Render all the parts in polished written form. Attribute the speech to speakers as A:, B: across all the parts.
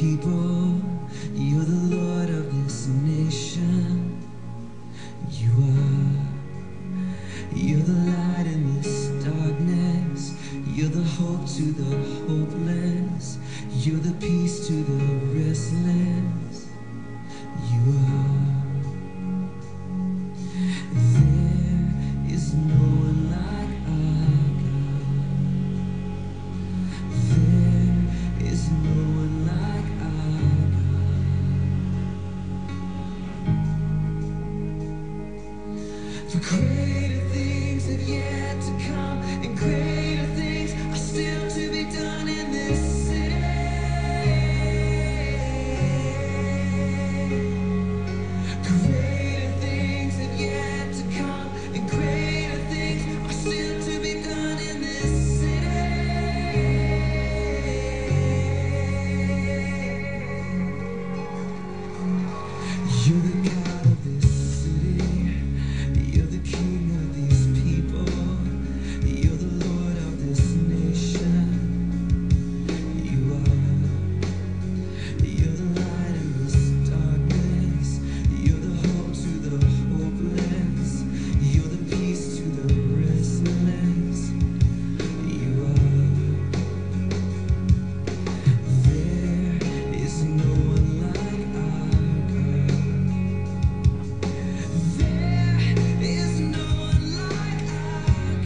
A: people, you're the Lord of this nation. You're the light in this darkness. You're the hope to the hopeless. You're the peace to the restless. You are. There is no one like our God. There is no one like our God. For greater things have yet to come, and greater things are still to be done in this city. Greater things have yet to come, and greater things are still to be done in this city. You're the God of this city. You're the King of these people. You're the Lord of this nation. You are. You're the light in this darkness. You're the hope to the hopeless. You're the peace to the restless. You are. There is no one like our God. There is no one like our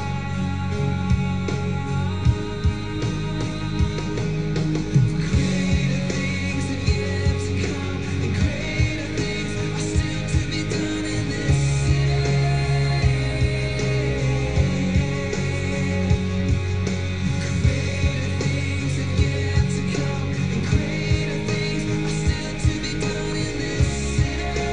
A: God. Greater things have yet to come, and greater things are still to be done in this city. Greater things have yet to come, and greater things are still to be done in this city.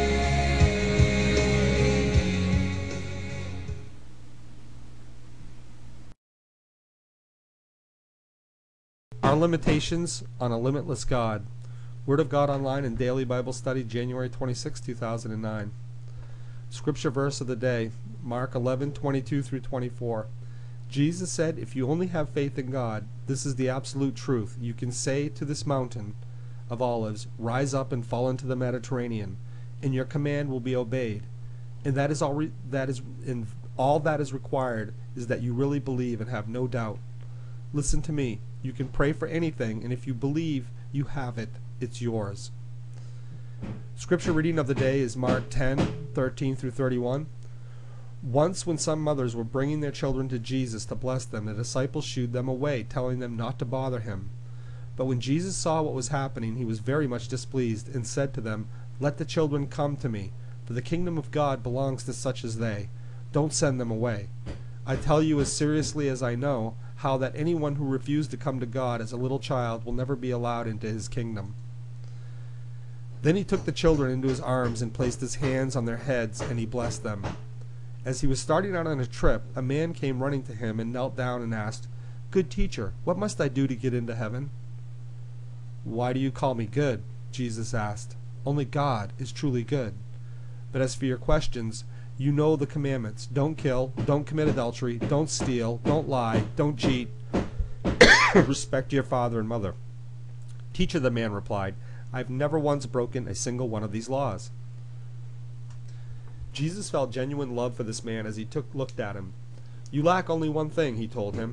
B: Our Limitations on a Limitless God. Word of God Online and Daily Bible Study, January 26, 2009. Scripture verse of the day, Mark 11:22 through 24. Jesus said, if you only have faith in God, this is the absolute truth. You can say to this mountain of olives, rise up and fall into the Mediterranean, and your command will be obeyed. And that is all all that is required is that you really believe and have no doubt. Listen to me. You can pray for anything, and if you believe you have it, it's yours. Scripture reading of the day is Mark 10:13 through 31. Once when some mothers were bringing their children to Jesus to bless them, the disciples shooed them away, telling them not to bother him. But when Jesus saw what was happening, he was very much displeased, and said to them, let the children come to me, for the kingdom of God belongs to such as they. Don't send them away. I tell you as seriously as I know how that anyone who refused to come to God as a little child will never be allowed into his kingdom. Then he took the children into his arms and placed his hands on their heads, and he blessed them. As he was starting out on a trip, a man came running to him and knelt down and asked, Good teacher, what must I do to get into heaven? Why do you call me good? Jesus asked. Only God is truly good. But as for your questions, you know the commandments. Don't kill, don't commit adultery, don't steal, don't lie, don't cheat. Respect your father and mother. Teacher, the man replied, I've never once broken a single one of these laws. Jesus felt genuine love for this man as he looked at him. You lack only one thing, he told him.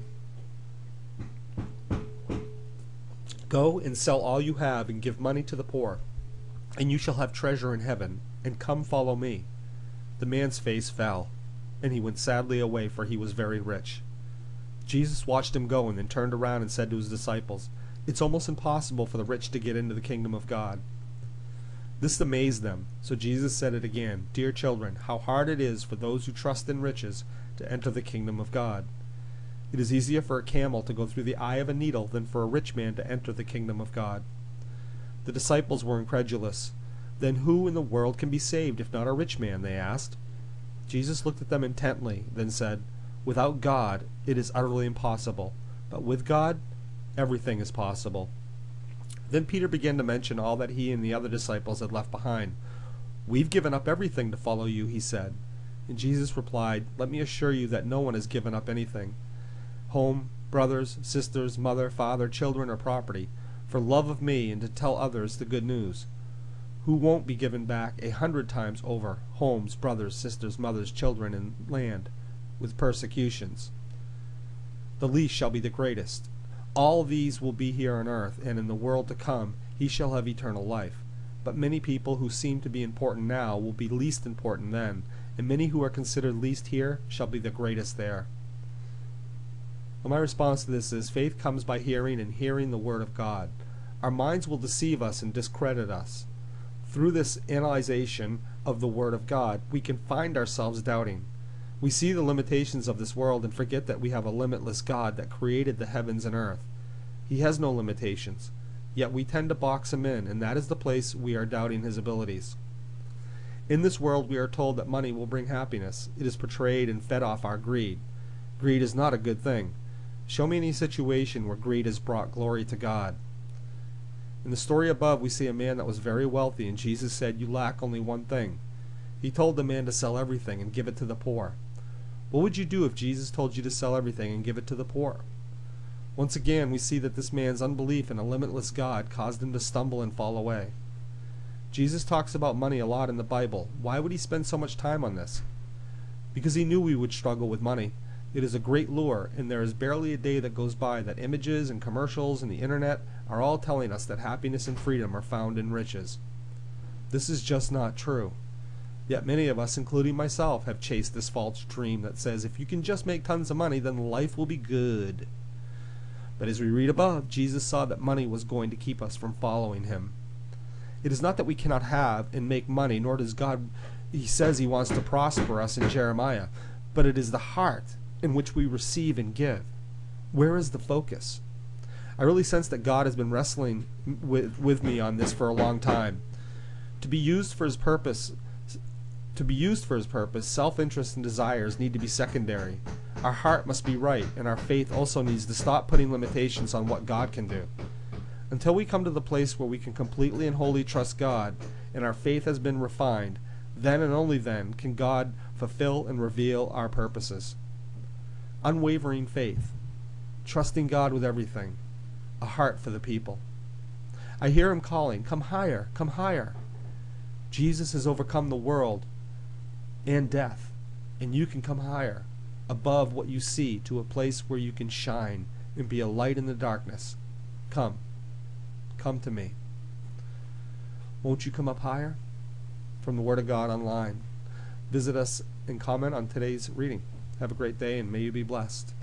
B: Go and sell all you have and give money to the poor, and you shall have treasure in heaven, and come follow me. The man's face fell, and he went sadly away, for he was very rich. Jesus watched him go and then turned around and said to his disciples, It's almost impossible for the rich to get into the kingdom of God. This amazed them, so Jesus said it again, Dear children, how hard it is for those who trust in riches to enter the kingdom of God. It is easier for a camel to go through the eye of a needle than for a rich man to enter the kingdom of God. The disciples were incredulous. Then who in the world can be saved if not a rich man? They asked. Jesus looked at them intently, then said, Without God it is utterly impossible, but with God everything is possible. Then Peter began to mention all that he and the other disciples had left behind. We've given up everything to follow you, he said. And Jesus replied, Let me assure you that no one has given up anything. Home, brothers, sisters, mother, father, children, or property, for love of me and to tell others the good news. Who won't be given back 100 times over homes, brothers, sisters, mothers, children, and land, with persecutions? The least shall be the greatest. All these will be here on earth, and in the world to come he shall have eternal life. But many people who seem to be important now will be least important then, and many who are considered least here shall be the greatest there. Well, my response to this is, faith comes by hearing, and hearing the Word of God. Our minds will deceive us and discredit us. Through this analyzation of the Word of God, we can find ourselves doubting. We see the limitations of this world and forget that we have a limitless God that created the heavens and earth. He has no limitations, yet we tend to box him in, and that is the place we are doubting his abilities. In this world we are told that money will bring happiness. It is portrayed and fed off our greed. Greed is not a good thing. Show me any situation where greed has brought glory to God. In the story above, we see a man that was very wealthy, and Jesus said, "You lack only one thing." He told the man to sell everything and give it to the poor. What would you do if Jesus told you to sell everything and give it to the poor? Once again, we see that this man's unbelief in a limitless God caused him to stumble and fall away. Jesus talks about money a lot in the Bible. Why would he spend so much time on this? Because he knew we would struggle with money. It is a great lure, and there is barely a day that goes by that images and commercials and the internet are all telling us that happiness and freedom are found in riches. This is just not true. Yet many of us, including myself, have chased this false dream that says if you can just make tons of money, then life will be good. But as we read above, Jesus saw that money was going to keep us from following him. It is not that we cannot have and make money, nor does God, he says he wants to prosper us in Jeremiah, but it is the heart in which we receive and give. Where is the focus? I really sense that God has been wrestling with me on this for a long time. To be used for his purpose, self-interest and desires need to be secondary. Our heart must be right, and our faith also needs to stop putting limitations on what God can do. Until we come to the place where we can completely and wholly trust God, and our faith has been refined, then and only then can God fulfill and reveal our purposes. Unwavering faith, trusting God with everything, a heart for the people. I hear him calling, "Come higher, come higher." Jesus has overcome the world and death, and you can come higher, above what you see, to a place where you can shine and be a light in the darkness. Come to me. Won't you come up higher? From the Word of God online. Visit us and comment on today's reading. Have a great day, and may you be blessed.